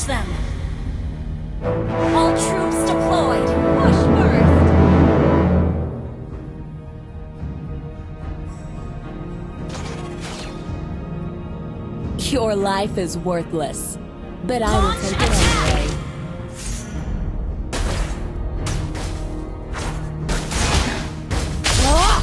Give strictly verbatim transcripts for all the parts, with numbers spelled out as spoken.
them! All troops deployed! Push first! Your life is worthless, but I will Launch take it attack! anyway. Ah!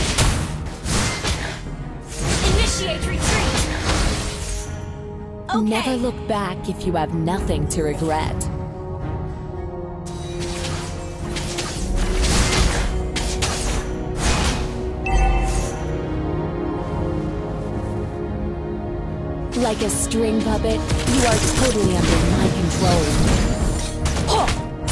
Initiate retreat! Okay. Never look back if you have nothing to regret. Like a string puppet, you are totally under my control. Huh!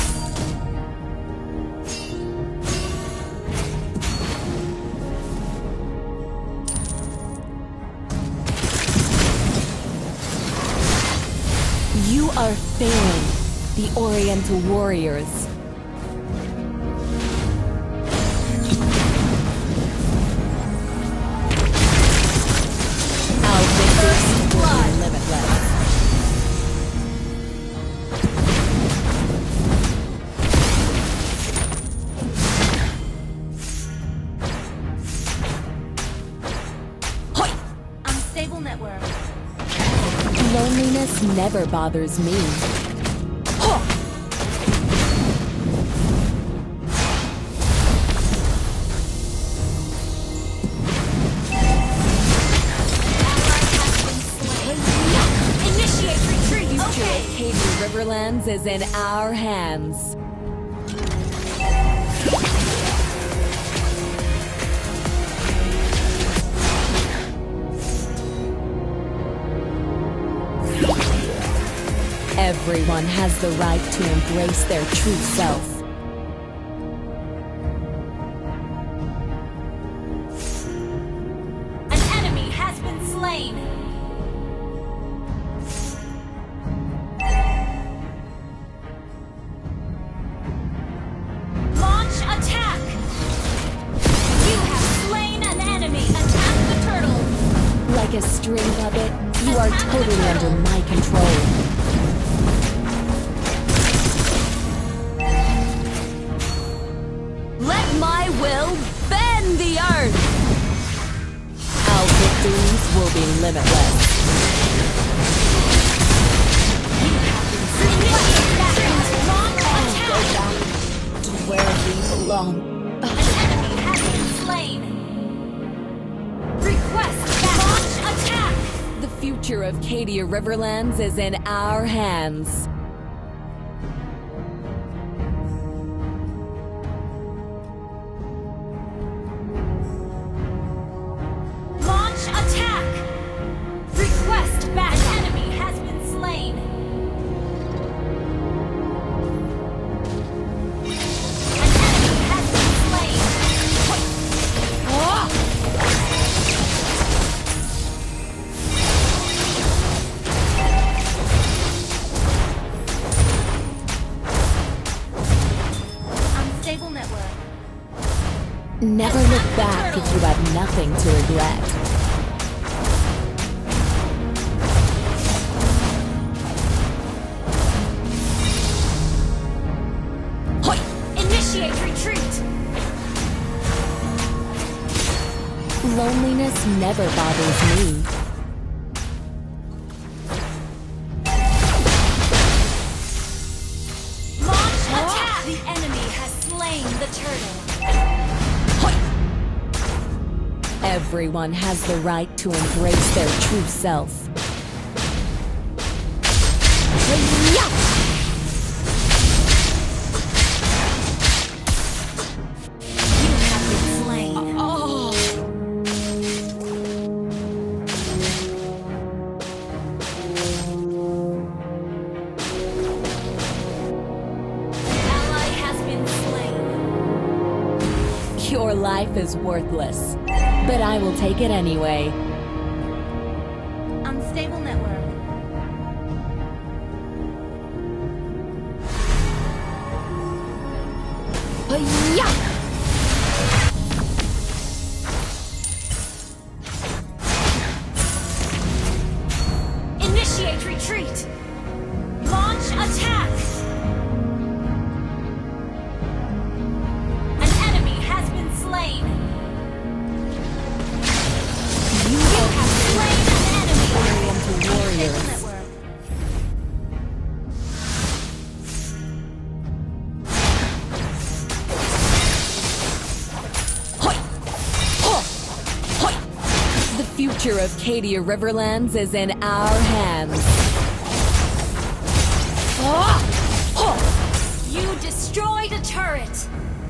You are failing, the Oriental warriors. Our victory will be limitless. Hoi! Unstable network. Loneliness never bothers me. Huh! Initiate retreat! Future Okay. of Cadia Riverlands is in our hands. Everyone has the right to embrace their true self. An enemy has been slain! Launch attack! You have slain an enemy! Attack the turtle! Like a string puppet, you are totally under my control. Let my will bend the earth! Our victories will be limitless. Go back to where we belong. An enemy has been slain! Request that launch attack! The future of Cadia Riverlands is in our hands. Launch attack! Request back! An enemy has been slain! An enemy has been slain! Ah! Unstable network. Never look back if you have nothing to regret. Hoi! Initiate retreat! Loneliness never bothers me. Launch attack! The enemy has slain the turtle. Everyone has the right to embrace their true self. You have been slain. Oh. Ally has been slain. Your life is worthless, but I will take it anyway. Unstable network. Hi-ya! Initiate retreat! Launch future of Cadia Riverlands is in our hands. You destroyed a turret!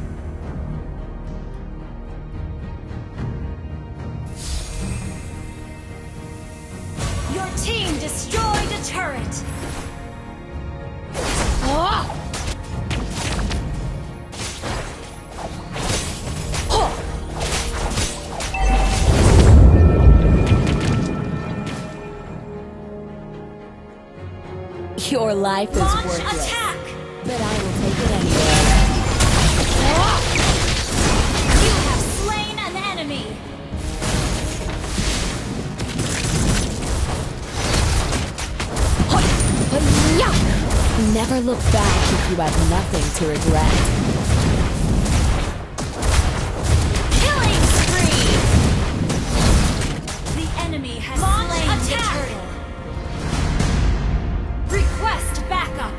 Your team destroyed a turret! Your life is Launch worthless, attack! but I will take it anyway. You have slain an enemy! Never look back if you have nothing to regret. Killing spree! The enemy has slain attack. The turtle. Request backup.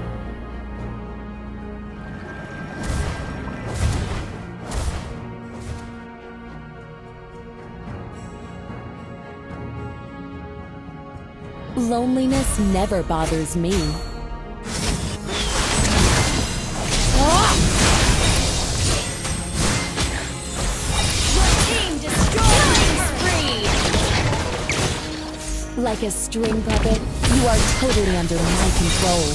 Loneliness never bothers me. Like a string puppet, you are totally under my control.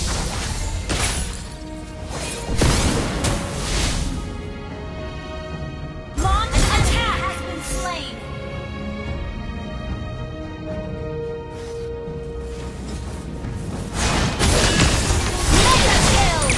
Launch attack has been slain. Mega kill.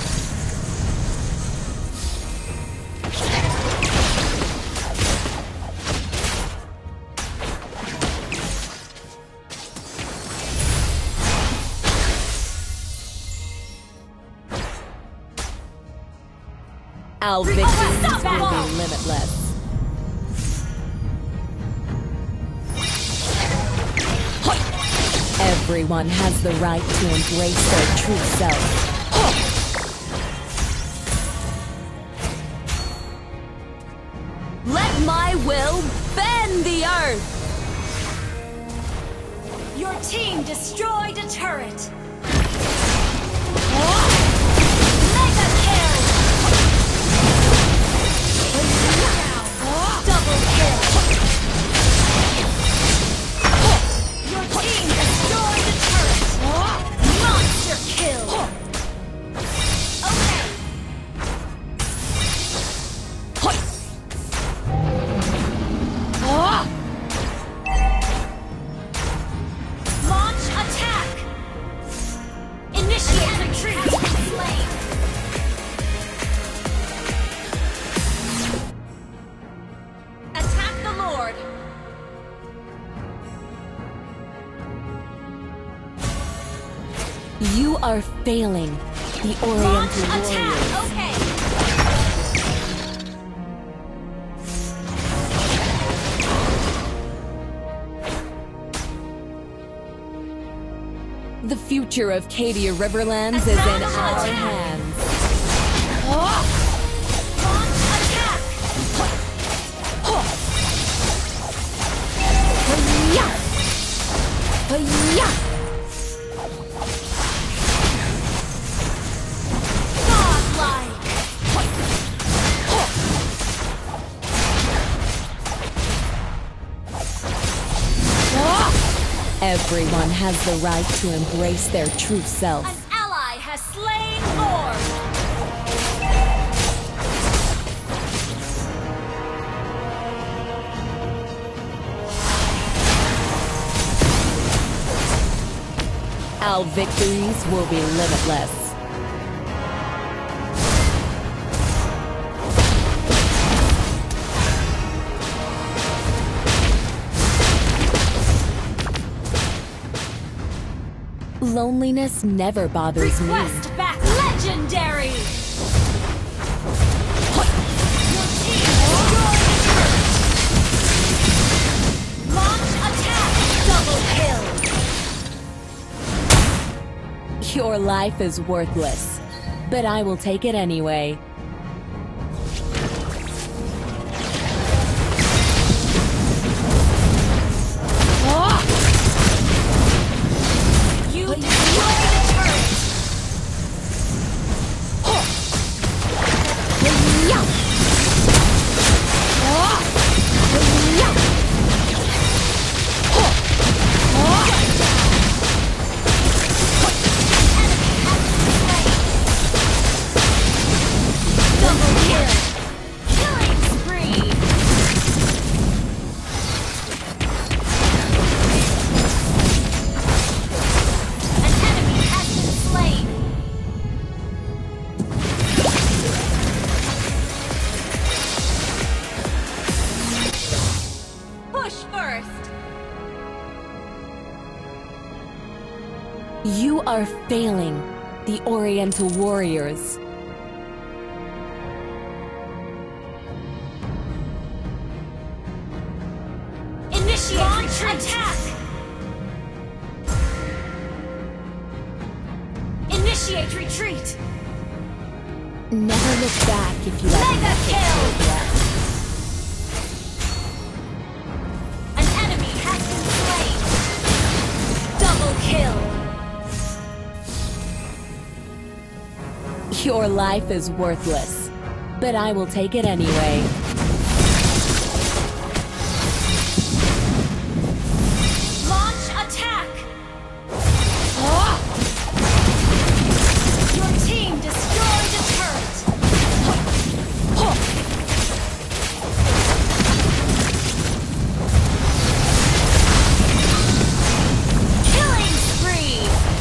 Our victories will be limitless. Everyone has the right to embrace their true self. Let my will bend the earth! Your team destroyed a turret. Mega kill. Double kill! Your team destroyed the turret! Monster kill! Okay! Launch attack! Initiate retreat! Slain! Attack the Lord! You are failing, the Launch Oriental attack! warriors. Okay! The future of Cadia Riverlands is in Launch our attack. hands. Launch attack! Godlike! Everyone has the right to embrace their true self. An ally has slain Orb! Our victories will be limitless. Loneliness never bothers me. Request back legendary! Your team destroyed the turret! Launch attack! Double kill! Your life is worthless, but I will take it anyway. You are failing the Oriental warriors. Initiate Launch attack! Initiate retreat! Never look back if you have Mega nothing kill! to regret. An enemy has been slain! Double kill! Your life is worthless, but I will take it anyway. Launch attack! Ah! Your team destroyed a turret! Killing spree!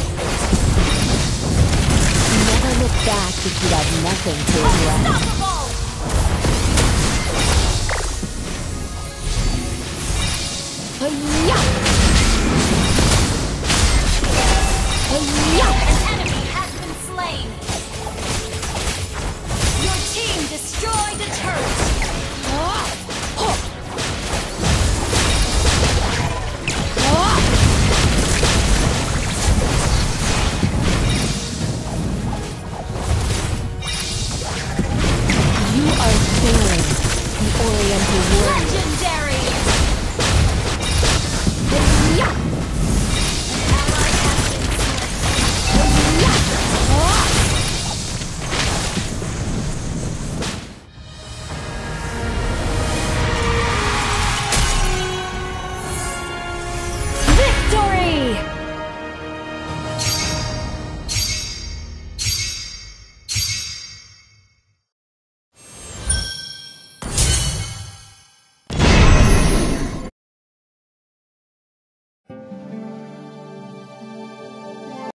Never look back if you have nothing to regret. Unstoppable! Hi-ya!